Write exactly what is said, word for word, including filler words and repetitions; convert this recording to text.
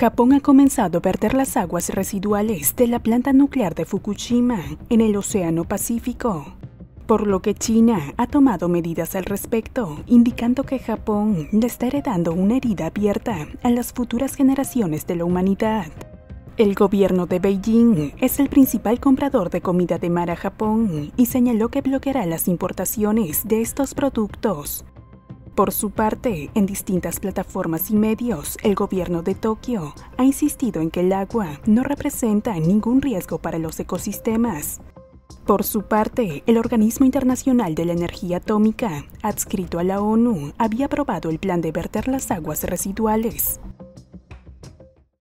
Japón ha comenzado a verter las aguas residuales de la planta nuclear de Fukushima en el Océano Pacífico, por lo que China ha tomado medidas al respecto, indicando que Japón le está heredando una herida abierta a las futuras generaciones de la humanidad. El gobierno de Beijing es el principal comprador de comida de mar a Japón y señaló que bloqueará las importaciones de estos productos. Por su parte, en distintas plataformas y medios, el gobierno de Tokio ha insistido en que el agua no representa ningún riesgo para los ecosistemas. Por su parte, el Organismo Internacional de la Energía Atómica, adscrito a la ONU, había aprobado el plan de verter las aguas residuales.